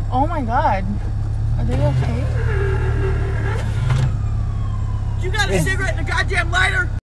Oh my god. Are they okay? You got a cigarette and a goddamn lighter?